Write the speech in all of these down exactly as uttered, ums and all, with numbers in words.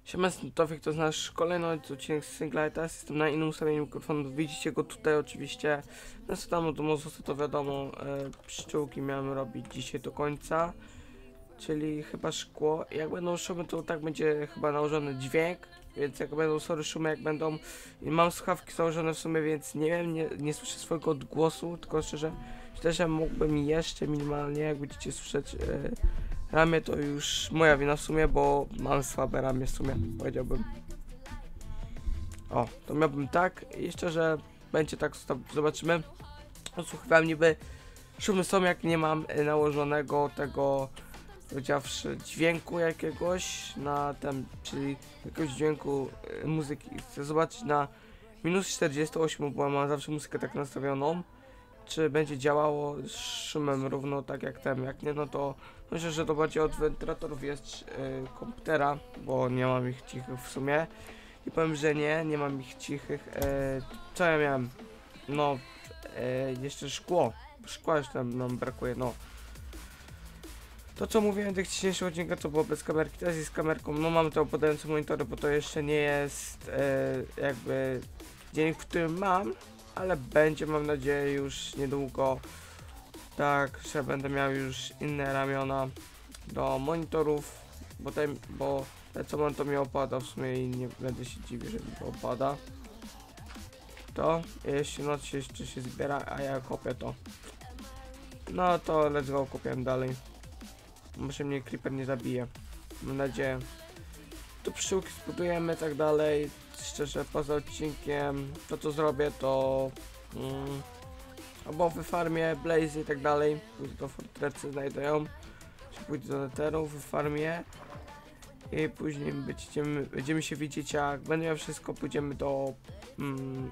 Siema, Tofik, to znasz kolejny odcinek z Singleta. Jestem na innym ustawieniu mikrofonu. Widzicie go tutaj oczywiście. No co tam do mozu, to wiadomo, e, pszczółki miałem robić dzisiaj do końca. Czyli chyba szkło. Jak będą szumy, to tak będzie chyba nałożony dźwięk. Więc jak będą sorry szumy, jak będą... Mam słuchawki założone w sumie, więc nie wiem, nie, nie słyszę swojego odgłosu. Tylko szczerze, myślę, że mógłbym jeszcze minimalnie, jak będziecie słyszeć... E, Ramię to już moja wina w sumie, bo mam słabe ramię w sumie, powiedziałbym. O, to miałbym tak i szczerze będzie tak, zobaczymy. Odsłuchiwałem niby szumy są, jak nie mam nałożonego tego, powiedziawszy, dźwięku jakiegoś na ten, czyli jakiegoś dźwięku y, muzyki. Chcę zobaczyć na minus czterdzieści osiem, bo mam zawsze muzykę tak nastawioną. Czy będzie działało z szumem równo tak jak ten, jak nie, no to myślę, że to bardziej od wentylatorów jest yy, komputera, bo nie mam ich cichych w sumie. I powiem, że nie, nie mam ich cichych. Yy, co ja miałem? No, yy, jeszcze szkło. Szkła jeszcze nam, nam brakuje, no. To co mówiłem w tych dzisiejszych odcinkach, to było bez kamerki, teraz jest z kamerką. No mamy to podające monitory, bo to jeszcze nie jest yy, jakby dzień, w którym mam. Ale będzie, mam nadzieję, już niedługo. Tak, że będę miał już inne ramiona do monitorów, bo ten, bo te co mam, to mi opada w sumie i nie będę się dziwił, że mi to opada. To, jeśli noc się jeszcze się zbiera, a ja kopię to. No to let's go, kopię dalej. Może mnie creeper nie zabije. Mam nadzieję. Tu pszczółki zbudujemy, tak dalej. Szczerze, poza odcinkiem, to co zrobię, to... Mm, albo wyfarmię Blaze i tak dalej. Pójdę do fortrecy, znajdują. Pójdę do Netheru, wyfarmię. I później będziemy, będziemy się widzieć, jak będę miał wszystko, pójdziemy do... Mm,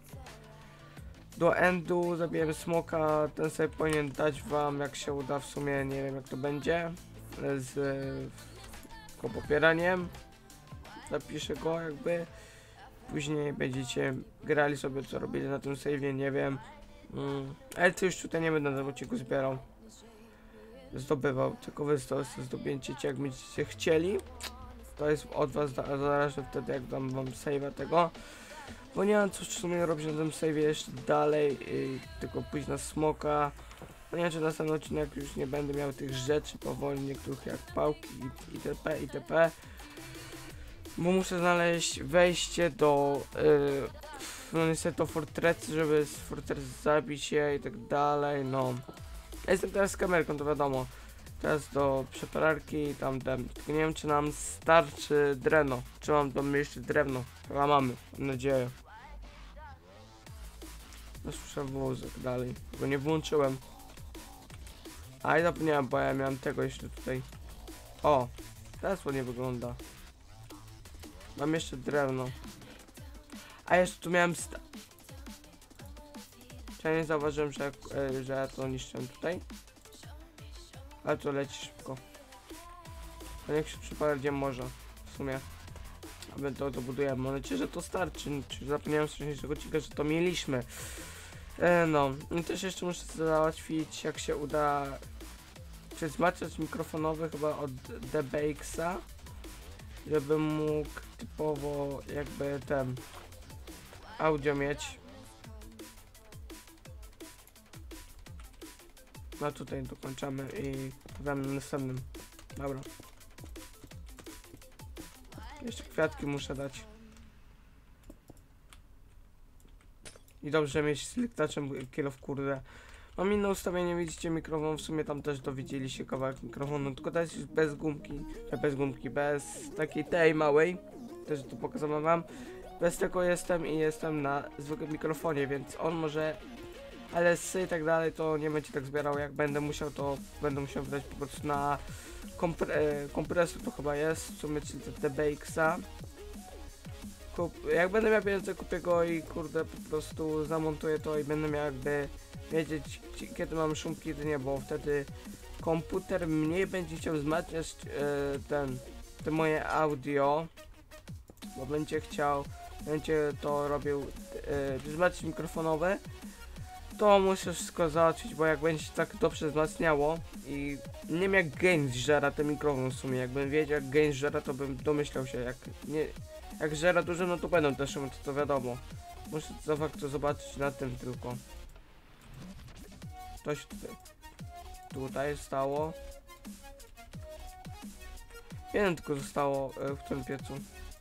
do endu, zabijemy smoka. Ten sobie powinien dać wam, jak się uda w sumie, nie wiem jak to będzie. Z... Tylko popieraniem. Zapiszę go jakby. Później będziecie grali sobie, co robili na tym save'ie, nie wiem. Mm. Ale to już tutaj nie będę na odcinku zbierał. Zdobywał, tylko wy to zdobędziecie, jak będziecie chcieli. To jest od was zależne wtedy, jak dam wam save'a tego. Bo nie mam co w sumie robić na tym save'ie jeszcze dalej, i tylko pójść na smoka. No nie wiem, czy następny odcinek już nie będę miał tych rzeczy powoli, niektórych jak pałki itp. itp. Bo muszę znaleźć wejście do yy, no niestety do fortrecy, żeby z fortrecy zabić je i tak dalej, no. Ja jestem teraz z kamerką, to wiadomo. Teraz do przepararki tamten. Tylko nie wiem, czy nam starczy drewno. Czy mam tam jeszcze drewno? Chyba mamy, mam nadzieję. No słyszę wózek dalej. Go nie włączyłem. A i zapomniałem, bo ja miałem tego jeszcze tutaj. O, teraz ładnie wygląda. Mam jeszcze drewno. A jeszcze tu miałem sta... Ja nie zauważyłem, że, e, że ja to niszczę tutaj. Ale to leci szybko. A niech się przypala gdzie może. W sumie. A my to dobudujemy. Mam nadzieję, że to starczy. Czy zapomniałem z wcześniejszego odcinka, że to mieliśmy. E, no. I też jeszcze muszę załatwić, jak się uda, czy wzmacniacz mikrofonowy chyba od D B X-a. Żebym mógł typowo jakby ten audio mieć. No tutaj dokończamy i powiem na następnym. Dobra. Jeszcze kwiatki muszę dać. I dobrze mieć z liktaczem kill of kurde. Mam inne ustawienie, widzicie mikrofon, w sumie tam też dowiedzieli się kawałek mikrofonu, tylko to jest już bez gumki, bez gumki, bez takiej tej małej, też tu pokazałem wam. Bez tego jestem i jestem na zwykłym mikrofonie, więc on może L S y i tak dalej to nie będzie tak zbierał, jak będę musiał, to będę musiał wydać po prostu na kompre kompresor, to chyba jest, w sumie czyli D B X-a. Jak będę miał pieniądze, kupię go i kurde po prostu zamontuję to i będę miał jakby wiedzieć, kiedy mam szum, kiedy nie, bo wtedy komputer mniej będzie chciał wzmacniać e, ten, te moje audio, bo będzie chciał, będzie to robił e, wzmacniacz mikrofonowy, to muszę wszystko załatwić, bo jak będzie się tak dobrze wzmacniało i nie wiem jak gain zżera ten mikrofon w sumie, jakbym wiedział jak gain zżera, to bym domyślał się, jak nie, jak żera dużo, no to będą też, to, to wiadomo. Muszę za fakt to zobaczyć na tym tylko. To się tutaj, tutaj stało. Jeden tylko zostało e, w tym piecu.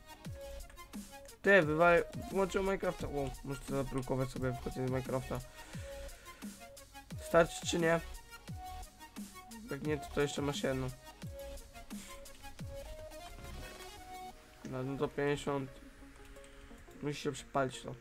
Ty, wywal... włączył Minecrafta. O, muszę to zablokować sobie wchodzenie z Minecrafta. Starczy czy nie? Jak nie, to, to jeszcze masz jedno. No, no to pięćdziesiąt. Musi się przypalić to.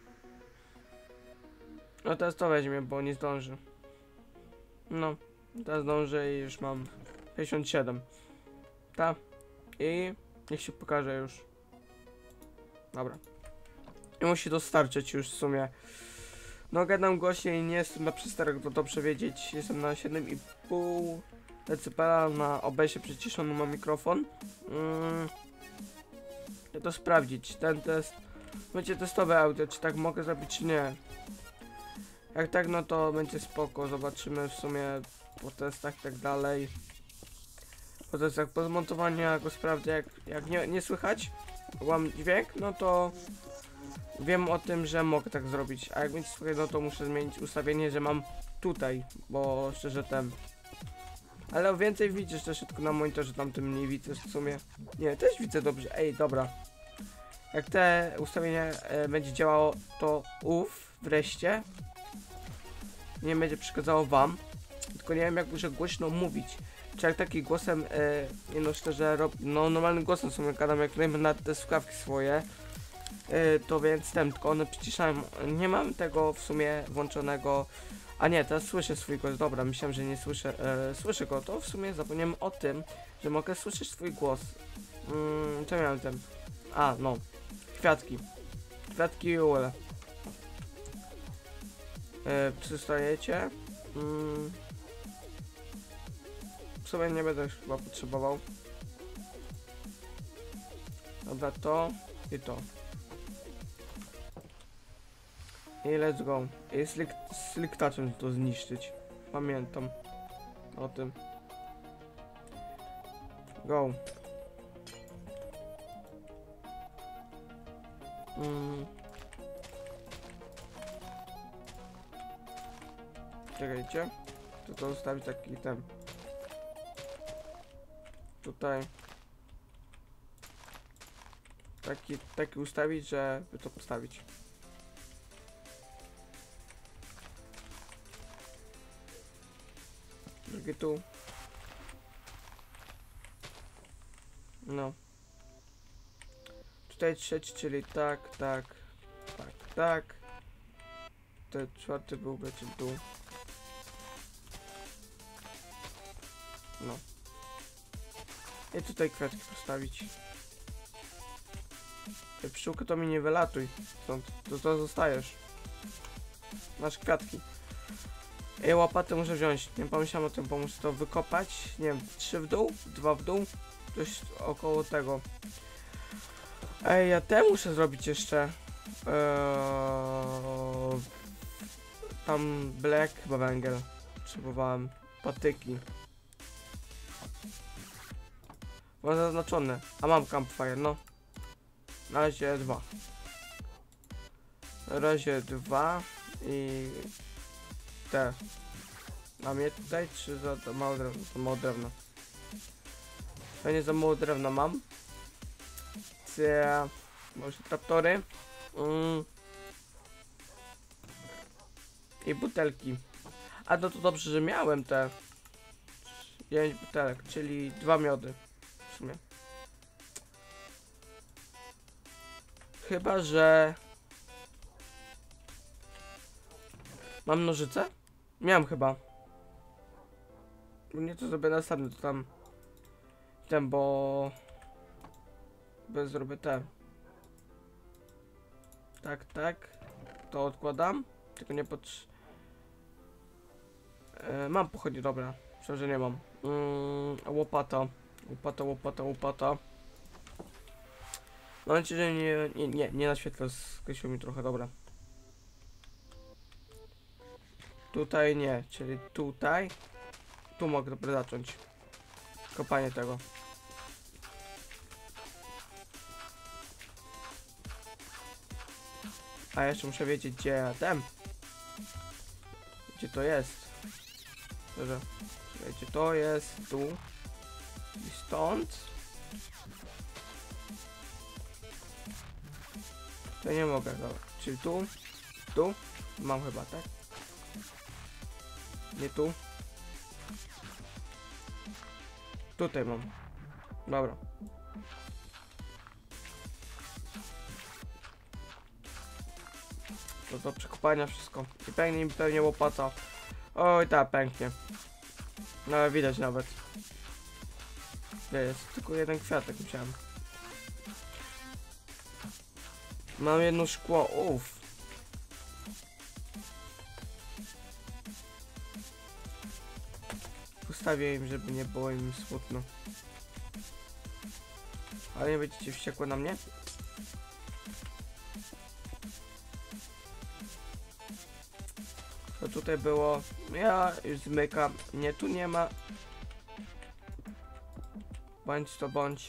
No teraz to weźmie, bo nie zdąży. No, teraz zdążę i już mam pięćdziesiąt siedem. Tak. I niech się pokaże już. Dobra. I musi dostarczyć już w sumie. No gadam głośniej, nie jestem na przysterek, to dobrze wiedzieć. Jestem na siedem i pół decybela, na O B S-ie przyciszony mam mikrofon. Mm. Ja to sprawdzić, ten test. Będzie testowe audio, czy tak mogę zrobić, czy nie. Jak tak, no to będzie spoko, zobaczymy w sumie po testach i tak dalej. Po testach, po zmontowaniu ja go sprawdzę, jak, jak nie, nie słychać, mam dźwięk, no to wiem o tym, że mogę tak zrobić, a jak będzie słychać, no to muszę zmienić ustawienie, że mam tutaj, bo szczerze ten. Ale o więcej widzisz też tylko na monitorze, tam tym mniej widzę w sumie. Nie, też widzę dobrze, ej, dobra. Jak te ustawienie e, będzie działało, to uff, wreszcie. Nie będzie przeszkadzało wam. Tylko nie wiem jak muszę głośno mówić. Czy jak takim głosem, e, nie no szczerze, rob, no normalnym głosem sobie gadam, jak dajmy na te słuchawki swoje. E, to więc ten, tylko one przyciszają. Nie mam tego w sumie włączonego. A nie, teraz słyszę swój głos, dobra, myślałem, że nie słyszę. E, słyszę go, to w sumie zapomniałem o tym, że mogę słyszeć swój głos. Mm, co miałem ten? A, no. Kwiatki. Kwiatki i ule. E, przystajecie. Mm. W sumie nie będę już chyba potrzebował. Dobra, to i to. I let's go. I slick, slick touchem to zniszczyć. Pamiętam o tym. Go. Mm. Czekajcie. To to zostawić taki ten. Tutaj. Taki, taki ustawić, żeby to postawić. Drugi tu. No. Tutaj trzeci, czyli tak, tak, tak, tak. Ten czwarty byłby, czyli tu. No. I tutaj kwiatki postawić. Ty pszczółkę to mi nie wylatuj. Stąd, to, to zostajesz. Masz kwiatki. I łopatę muszę wziąć. Nie pomyślałem o tym, bo muszę to wykopać. Nie wiem, trzy w dół, dwa w dół. Coś około tego. Ej, ja te muszę zrobić jeszcze. Eee, tam black chyba węgiel. Potrzebowałem patyki. Mam zaznaczone. A mam campfire, no. Na razie dwa. Na razie dwa i te. Mam je tutaj, czy za to mało drewna? Za mało drewna. Ja nie za mało drewna mam. Cie, może traktory. Mm. I butelki. A no to dobrze, że miałem te dziewięć butelek, czyli dwa miody w sumie. Chyba, że mam nożyce? Miałem chyba. Nie, to zrobię następny, to tam ten, bo bez zrobię te. Tak, tak. To odkładam. Tylko nie potrz... E, mam pochodnie, dobra. Myślę, że nie mam. Mm, łopata. Łopata, łopata, łopata. Mam nadzieję, że nie, nie, nie, nie naświetla, skreślił mi trochę, dobra. Tutaj nie, czyli tutaj. Tu mogę dopiero zacząć. Kopanie tego. A jeszcze muszę wiedzieć, gdzie ja ten. Gdzie to jest. Dobrze. Gdzie to jest, tu. I stąd. To nie mogę, dobra. Czyli tu. Tu. Mam chyba, tak? Nie tu. Tutaj mam. Dobra. To do przekopania wszystko. I pęknie mi pewnie łopata. Oj, ta pęknie. No widać nawet. Gdzie jest? Tylko jeden kwiatek musiałem. Mam jedno szkło. Uff. Ustawię im, żeby nie było im smutno. Ale nie będziecie wściekłe na mnie? Co tutaj było? Ja już zmykam. Nie, tu nie ma. Bądź to bądź.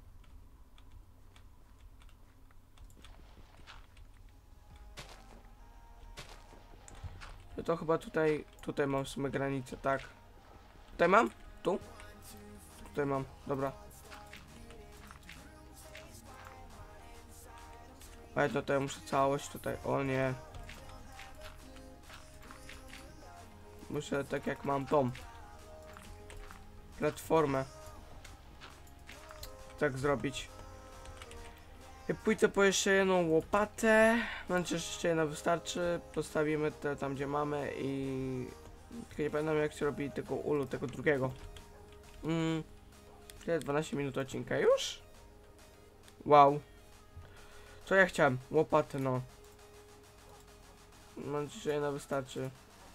Ja to chyba tutaj, tutaj mam w sumie granicę, tak. Tutaj mam? Tu? Tutaj mam, dobra. Ale to tutaj muszę całość tutaj, o nie. Muszę tak jak mam tą platformę tak zrobić. I pójdę po jeszcze jedną łopatę. Mam nadzieję, że jeszcze jedna wystarczy. Postawimy te tam gdzie mamy i tylko nie pamiętam jak się robi tego ulu, tego drugiego. Mm. dwanaście minut odcinka już? Wow. Co ja chciałem? Łopatę, no. Mam nadzieję, że jedna wystarczy.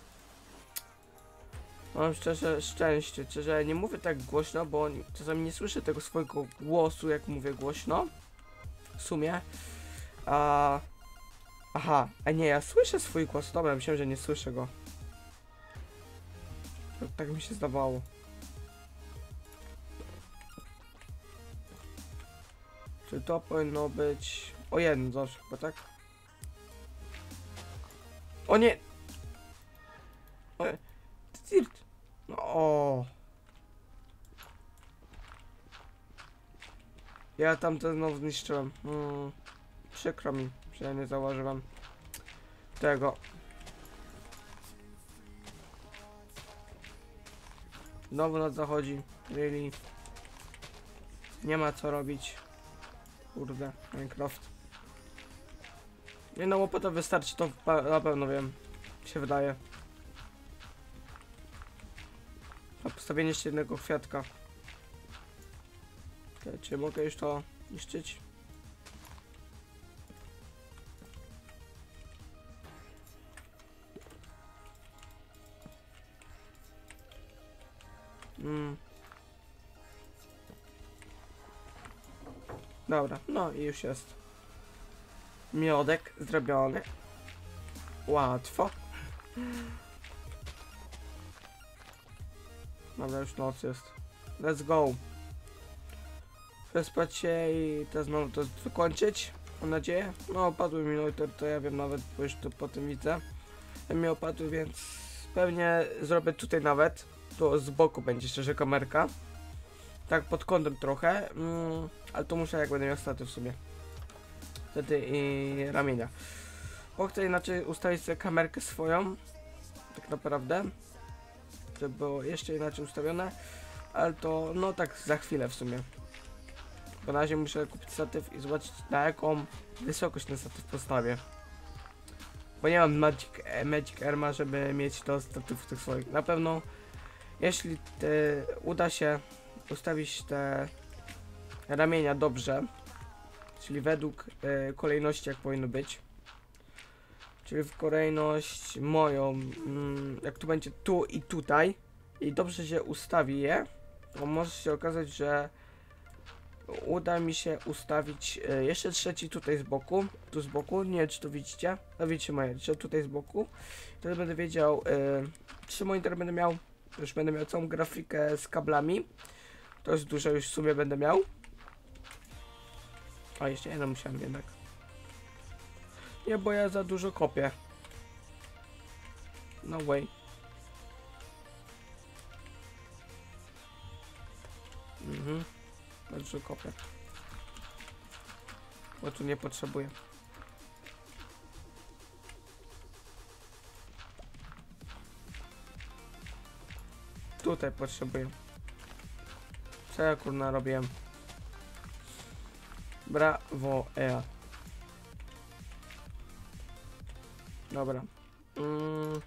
Mam szczerze szczęście, szczerze nie mówię tak głośno, bo czasami nie słyszę tego swojego głosu, jak mówię głośno. W sumie. A... Aha, a nie, ja słyszę swój głos. Dobra, myślałem, że nie słyszę go. Tak, tak mi się zdawało. Czy to powinno być... O jeden zawsze, chyba tak? O nie! O... Dirt! No o. Ja tam to znowu zniszczyłem. Hmm. Przykro mi, że ja nie zauważyłem tego. Znowu noc zachodzi. Really. Nie ma co robić. Kurde, Minecraft. Nie no, łopata wystarczy, to na pewno wiem. Się wydaje. A postawienie jeszcze jednego kwiatka. Okay, czy mogę już to niszczyć? Mm. Dobra, no i już jest. Miodek zrobiony. Łatwo. Dobra, już noc jest. Let's go. Przespać się i teraz mam to wykończyć. Mam nadzieję. No opadły mi loiter, to ja wiem nawet, bo już to po tym widzę. Mi opadły, więc pewnie zrobię tutaj nawet. To z boku będzie szczerze kamerka. Tak pod kątem trochę. Mm, ale to muszę jak będę miał staty w sumie. Wtedy i ramienia. Bo chcę inaczej ustawić sobie kamerkę swoją. Tak naprawdę. Żeby było jeszcze inaczej ustawione. Ale to no tak za chwilę w sumie. Bo na razie muszę kupić statyw i zobaczyć na jaką wysokość ten statyw postawię. Bo nie mam Magic, Magic Airma, żeby mieć to statyw tych swoich. Na pewno jeśli te, uda się ustawić te ramienia dobrze, czyli według e, kolejności jak powinno być, czyli w kolejność moją, mm, jak tu będzie tu i tutaj i dobrze się ustawi je, to może się okazać, że uda mi się ustawić e, jeszcze trzeci tutaj z boku, tu z boku, nie wiem czy to widzicie, no widzicie moje, że tutaj z boku, wtedy będę wiedział, e, trzy monitory będę miał, już będę miał całą grafikę z kablami, to jest dużo, już w sumie będę miał, a jeszcze jedno musiałem jednak, nie, bo ja za dużo kopię, no way. Mhm. Bardzo kopię. Bo tu nie potrzebuję. Tutaj potrzebuję. Co ja kurna robiłem? Brawo, Ea. Dobra. Mm.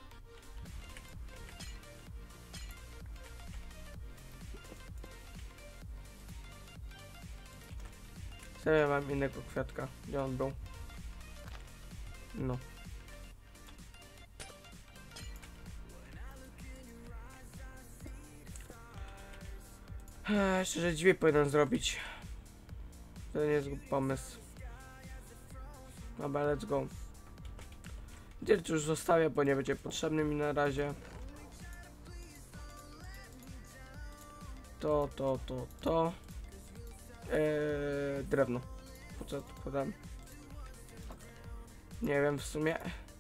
Ja mam innego kwiatka. Gdzie on był? No. Eee, jeszcze, że drzwi powinien zrobić. To nie jest głupi pomysł. Dobra, let's go. Dirt już zostawię, bo nie będzie potrzebny mi na razie. To, to, to, to. Eee, drewno. Po co to podam? Nie wiem w sumie.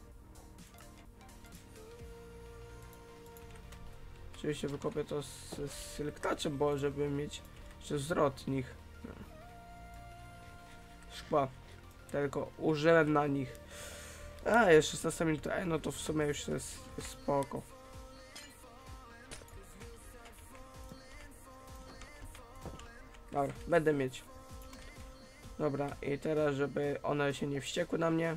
Oczywiście wykopię to z, z selektaczem, bo żeby mieć jeszcze zwrot nich. No. Szkła. Tylko użyłem na nich. A, jeszcze szesnaście minut. Ej, no to w sumie już jest, jest spoko. Dobra, będę mieć. Dobra, i teraz, żeby one się nie wściekły na mnie.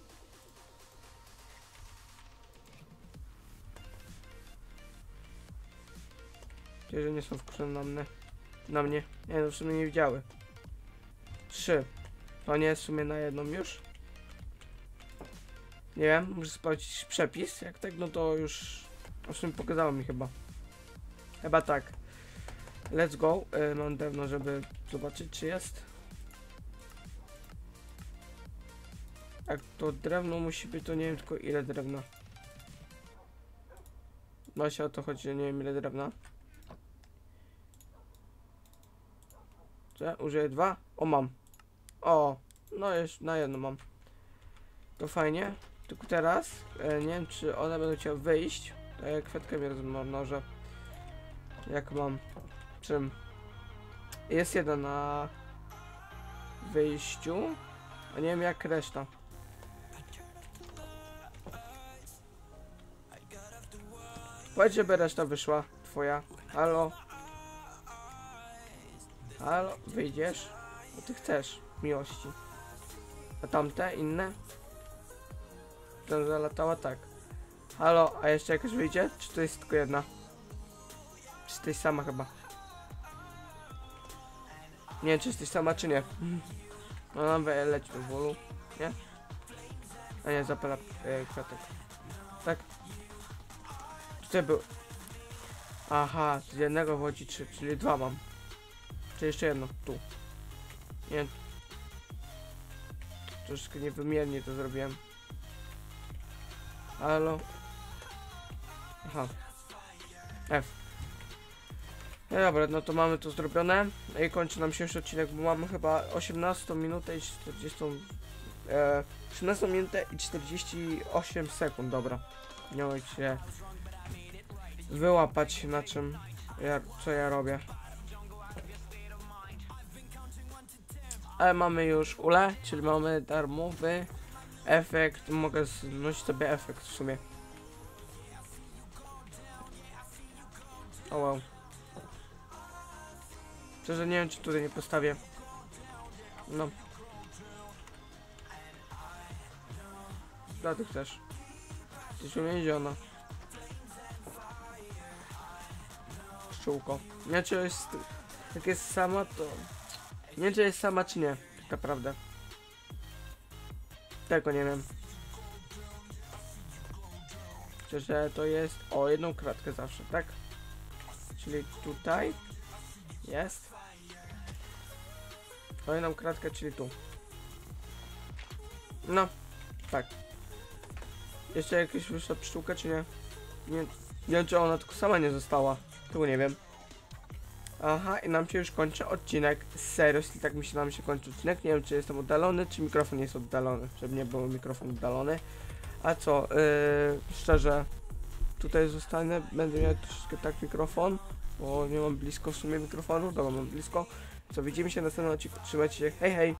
Gdzie, że nie są wkurzone na mnie. Na mnie. Nie, no w sumie nie widziały. Trzy. To nie jest w sumie na jedną już. Nie wiem, muszę sprawdzić przepis. Jak tak, no to już... W sumie pokazało mi chyba. Chyba tak. Let's go. Yy, mam drewno, żeby zobaczyć, czy jest. Jak to drewno musi być, to nie wiem tylko ile drewna. Właśnie o to chodzi, że nie wiem ile drewna. Co? Użyję dwa? O, mam. O, no już na jedno mam. To fajnie. Tylko teraz e, nie wiem, czy one będą chciały wyjść. E, kwiatkę mnie rozmnożę. Jak mam? Czym? Jest jeden na wyjściu. A nie wiem jak reszta. Powiedz, żeby reszta wyszła. Twoja. Halo? Halo? Wyjdziesz? Bo ty chcesz miłości. A tamte inne? Tam zalatała tak. Halo, a jeszcze jakaś wyjdzie? Czy to jest tylko jedna? Czy to jest sama chyba? Nie wiem, czy jesteś sama, czy nie. No nam leci do wolu, nie? A nie, zapala e, kwiatek. Tak? Tutaj był. Aha, z jednego wchodzi trzy, czyli dwa mam. Czy jeszcze jedno, tu. Nie. Troszkę niewymiernie to zrobiłem. Halo? Aha. F. No dobra, no to mamy to zrobione. I kończy nam się już odcinek, bo mamy chyba osiemnastą minutę i czterdziestą... E, osiemnastą minutę i czterdzieści osiem sekund, dobra. Nie mogę się wyłapać na czym ja, co ja robię. Ale mamy już ule, czyli mamy darmowy efekt. Mogę znosić sobie efekt w sumie. O wow. Szczerze nie wiem, czy tutaj nie postawię. No. Co ty chcesz? Jesteś uwięziona. Pszczółko. Nie wiem, czy jest... Jak jest sama, to... Nie wiem, czy jest sama, czy nie. Tak naprawdę. Tego nie wiem. Szczerze, to jest... O, jedną kratkę zawsze, tak? Czyli tutaj... Jest. Kolejną kratkę, czyli tu. No, tak. Jeszcze jakieś wyższa pszczółka, czy nie? Nie, nie wiem, czy ona tylko sama nie została. Tego nie wiem. Aha, i nam się już kończy odcinek. Serio, jeśli tak mi się nam się kończy odcinek. Nie wiem, czy jestem oddalony, czy mikrofon jest oddalony. Żeby nie był mikrofon oddalony. A co, yy, szczerze, tutaj zostanę. Będę miał troszeczkę tak mikrofon, bo nie mam blisko w sumie mikrofonu. Dobra, mam blisko. Co, widzimy się na następnym odcinku. Trzymajcie się. Hej, hej!